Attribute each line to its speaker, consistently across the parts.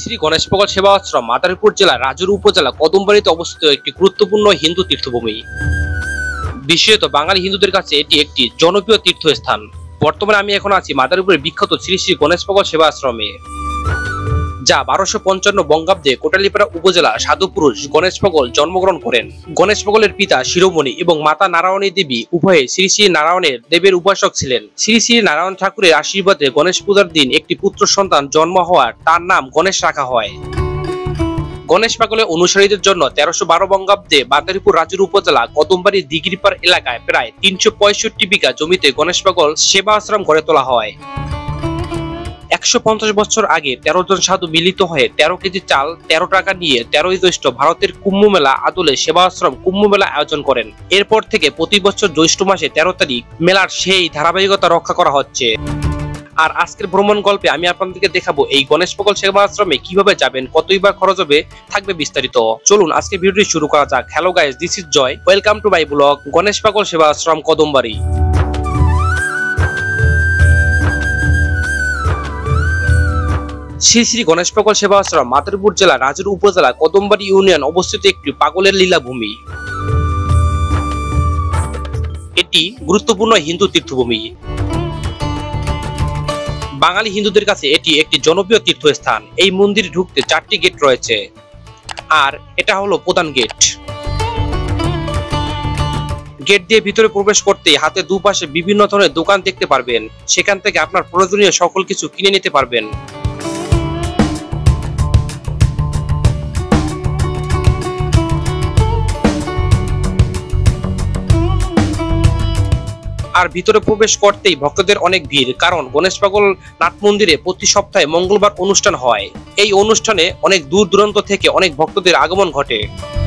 Speaker 1: শ্রী গণেশ পাগল সেবা আশ্রম মাদারীপুর জেলার রাজুর উপজেলা কদমবাড়িতে অবস্থিত একটি গুরুত্বপূর্ণ হিন্দু তীর্থভূমি। বিশেষত বাঙালি হিন্দুদের কাছে এটি একটি জনপ্রিয় তীর্থস্থান। বর্তমানে আমি এখন আছি মাদারীপুরের বিখ্যাত শ্রী শ্রী গণেশ পাগল সেবা আশ্রমে, যা 1255 বঙ্গাব্দে কোটালীপাড়া উপজেলা সাধুপুরুষ গণেশ পাগল জন্মগ্রহণ করেন। গণেশ পাগলের পিতা শিরোমণি এবং মাতা নারায়ণী দেবী উভয়ে শ্রী শ্রী নারায়ণের দেবের উপাসক ছিলেন। শ্রী শ্রী নারায়ণ ঠাকুরের আশীর্বাদে গণেশ পূজার দিন একটি পুত্র সন্তান জন্ম হওয়ার তার নাম গণেশ রাখা হয়। গণেশ পাগলের অনুসারীদের জন্য 1312 বঙ্গাব্দে মাদারীপুর রাজুর উপজেলা কদমবাড়ি দিগিরপাড় এলাকায় প্রায় 365 বিঘা জমিতে গণেশ পাগল সেবা আশ্রম গড়ে তোলা হয়। 150 বছর আগে 13 জন সাধু মিলিত হয়ে 13 কেজি চাল 13 টাকা নিয়ে 13ই জ্যৈষ্ঠ ভারতের কুম্ভ মেলা আদলে সেবা আশ্রম কুম্ভ মেলা আয়োজন করেন। এরপর থেকে প্রতি বছর জ্যৈষ্ঠ মাসে 13 তারিখ মেলার সেই ধারাবাহিকতা রক্ষা করা হচ্ছে। আর আজকের ভ্রমণ গল্পে আমি আপনাদেরকে দেখাবো এই গণেশ পাগল সেবা আশ্রমে কিভাবে যাবেন, কতই বা খরচ হবে, থাকবে বিস্তারিত। চলুন আজকে ভিডিওটি শুরু করা যাক। Hello guys, this is Joy, welcome to my blog Ganesh Pagal Seva আশ্রম কদমবাড়ি। শ্রী শ্রী গণেশ পাগল সেবা আশ্রম মাদারীপুর জেলা রাজুর উপজেলা কদমবাড়ি ইউনিয়ন অবস্থিত একটি পাগলের লীলাভূমি। এটি গুরুত্বপূর্ণ হিন্দু তীর্থভূমি। বাঙালি হিন্দুদের কাছে এটি একটি জনপ্রিয় তীর্থস্থান। এই মন্দিরে ঢুকতে 4টি গেট রয়েছে, আর এটা হলো প্রধান গেট। গেট দিয়ে ভিতরে প্রবেশ করতেই হাতে দুপাশে বিভিন্ন ধরনের দোকান দেখতে পারবেন। সেখান থেকে আপনার প্রয়োজনীয় সকল কিছু কিনে নিতে পারবেন। আর ভিতরে প্রবেশ করতেই ভক্তদের অনেক ভিড়, কারণ গণেশ পাগল নাট মন্দিরে প্রতি সপ্তাহে মঙ্গলবার অনুষ্ঠান হয়। এই অনুষ্ঠানে অনেক দূর দূরান্ত থেকে অনেক ভক্তদের আগমন ঘটে।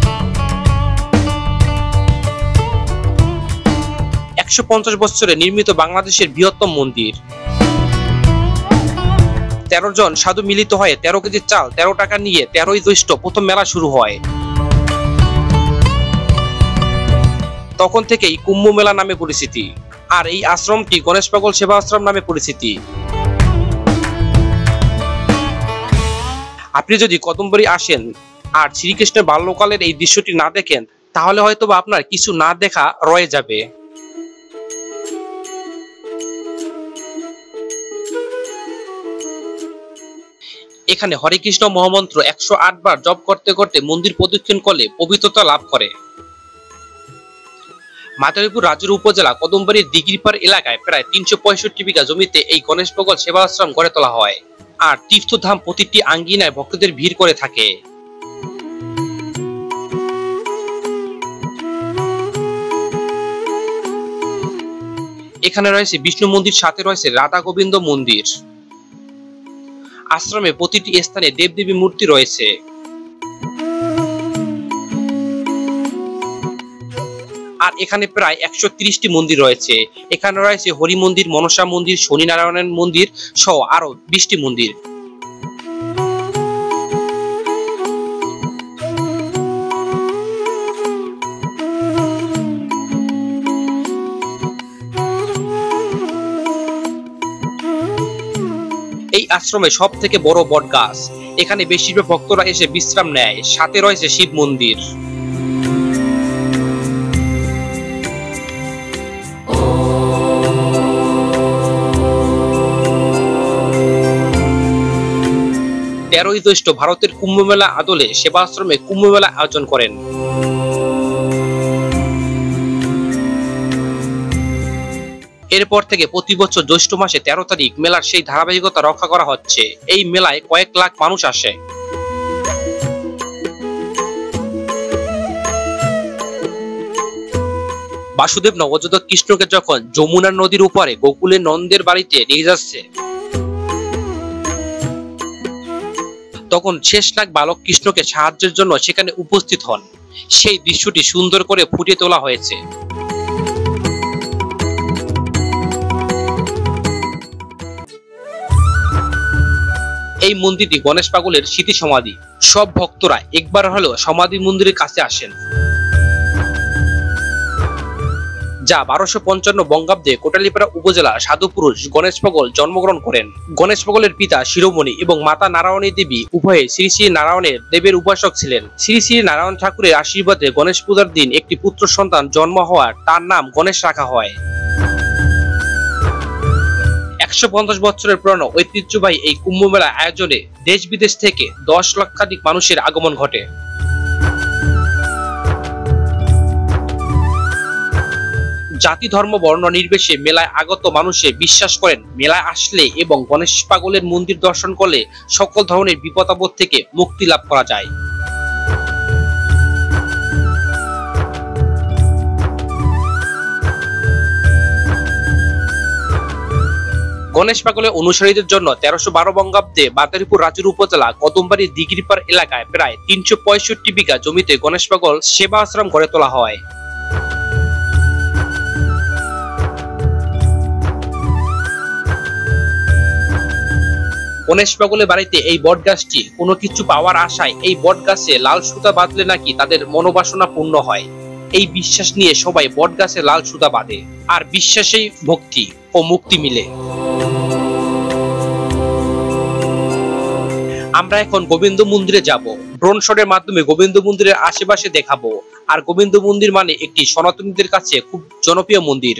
Speaker 1: 150 বছরে নির্মিত বাংলাদেশের বৃহত্তম মন্দির। 13 জন সাধু মিলিত হয়ে 13 কেজি চাল 13 টাকা নিয়ে 13ই জ্যৈষ্ঠ প্রথম মেলা শুরু হয়। তখন থেকেই কুম্ভ মেলা নামে পরিচিতি, আর এই আশ্রমটি গণেশ পাগল সেবা আশ্রম নামে পরিচিতি। আপনি যদি কদমবাড়ি আসেন আর শ্রীকৃষ্ণের বাল্যকালের এই দৃশ্যটি না দেখেন, তাহলে হয়তো আপনার কিছু না দেখা রয়ে যাবে। এখানে হরে কৃষ্ণ মহামন্ত্র 108 বার জপ করতে করতে মন্দির প্রদক্ষিণ করলে পবিত্রতা লাভ করে। মাদারীপুর রাজুর উপজেলা কদমবাড়ির দিগিরপাড় এলাকায় প্রায় 365 বিঘা জমিতে এই গণেশ পাগল সেবা আশ্রম গড়ে তোলা হয়। আর তীর্থধাম প্রতিটি আঙ্গিনায় ভক্তদের ভিড় করে থাকে। এখানে রয়েছে বিষ্ণু মন্দির, সাথে রয়েছে রাধা গোবিন্দ মন্দির। আশ্রমে প্রতিটি স্থানে দেবদেবী মূর্তি রয়েছে। আর এখানে প্রায় 130টি মন্দির রয়েছে। এখানে রয়েছে হরি মন্দির, মনসা মন্দির, শনি নারায়ণের মন্দির সহ আরো 20টি মন্দির। এই আশ্রমে সব থেকে বড় বট গাছ। এখানে বেশিরভাগ ভক্তরা এসে বিশ্রাম নেয়। সাথে রয়েছে শিব মন্দির। তেরোই জ্যৈষ্ঠ ভারতের কুম্ভ মেলা আদলে সেবা আশ্রমে কুম্ভ মেলা আয়োজন করেন। এরপর থেকে প্রতি বছর জ্যৈষ্ঠ মাসে 13 তারিখ মেলার সেই ধারাবাহিকতা রক্ষা করা হচ্ছে। এই মেলায় কয়েক লাখ মানুষ আসে। বাসুদেব নবজাতক কৃষ্ণকে যখন যমুনা নদীর উপরে গোকুলের নন্দের বাড়িতে নিয়ে যাচ্ছে, তখন শেষনাগ বালক কৃষ্ণকে সাহায্যের জন্য সেখানে উপস্থিত হন। সেই দৃশ্যটি সুন্দর করে ফুটিয়ে তোলা হয়েছে। এই মন্দিরটি গণেশ পাগলের স্মৃতি সমাধি। সব ভক্তরা একবার হলেও সমাধি মন্দিরের কাছে আসেন। যা 1255 বঙ্গাব্দে কোটালীপাড়া উপজেলা সাধুপুরুষ গণেশ পাগল জন্মগ্রহণ করেন। গণেশ পাগলের পিতা শিরোমণি এবং মাতা নারায়ণী দেবী উভয়ে শ্রী শ্রী নারায়ণের দেবের উপাসক ছিলেন। শ্রী শ্রী নারায়ণ ঠাকুরের আশীর্বাদে গণেশ পূজার দিন একটি পুত্র সন্তান জন্ম হওয়ার তার নাম গণেশ রাখা হয়। 150 বছরের পুরানো ঐতিহ্যবাহী এই কুম্ভ মেলা আয়োজনে দেশ বিদেশ থেকে 10 লক্ষাধিক মানুষের আগমন ঘটে। জাতি ধর্ম বর্ণ নির্বিশেষে মেলায় আগত মানুষে বিশ্বাস করেন মেলায় আসলে এবং গণেশ পাগলের মন্দির দর্শন করলে সকল ধরনের বিপদাপদ থেকে মুক্তি লাভ করা যায়। গণেশ পাগলের অনুসারীদের জন্য 1312 বঙ্গাব্দে বাতারিপুর রাজুর উপজেলা কদমবাড়ি দিগিরপাড় এলাকায় প্রায় 365 বিঘা জমিতে গণেশ পাগল সেবা আশ্রম গড়ে তোলা হয়। গণেশ পাগলের বাড়িতে এই বট গাছটি কোনো কিছু পাওয়ার আশায় এই বট গাছে লাল সুতা বাঁধলে নাকি তাদের মনোবাসনা পূর্ণ হয়। এই বিশ্বাস নিয়ে সবাই বট গাছে লাল সুতা বাঁধে, আর বিশ্বাসেই ভক্তি ও মুক্তি মিলে। আমরা এখন গোবিন্দ মন্দিরে যাব। ড্রোন শটের মাধ্যমে গোবিন্দ মন্দিরের আশেপাশে দেখাবো। আর গোবিন্দ মন্দির মানে একটি সনাতনীদের কাছে খুব জনপ্রিয় মন্দির।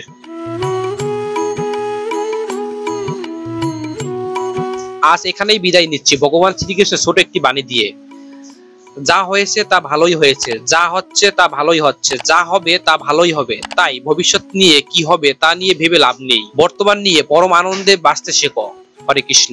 Speaker 1: আজ এখানেই বিদায় নিচ্ছি ভগবান শ্রীকৃষ্ণের ছোট একটি বাণী দিয়ে। যা হয়েছে তা ভালোই হয়েছে, যা হচ্ছে তা ভালোই হচ্ছে, যা হবে তা ভালোই হবে। তাই ভবিষ্যৎ নিয়ে কি হবে তা নিয়ে ভেবে লাভ নেই, বর্তমান নিয়ে পরম আনন্দে বাঁচতে শেখো। হরে কৃষ্ণ।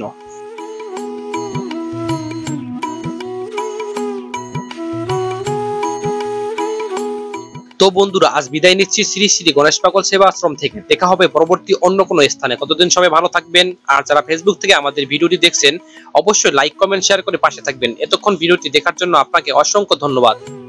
Speaker 1: তো বন্ধুরা, আজ বিদায় নিচ্ছি শ্রী শ্রী গণেশ পাগল সেবা আশ্রম থেকে। দেখা হবে পরবর্তী অন্য কোনো স্থানে। ততদিন সবাই ভালো থাকবেন। আর যারা ফেসবুক থেকে আমাদের ভিডিওটি দেখছেন অবশ্যই লাইক কমেন্ট শেয়ার করে পাশে থাকবেন। এতক্ষণ ভিডিওটি দেখার জন্য আপনাকে অসংখ্য ধন্যবাদ।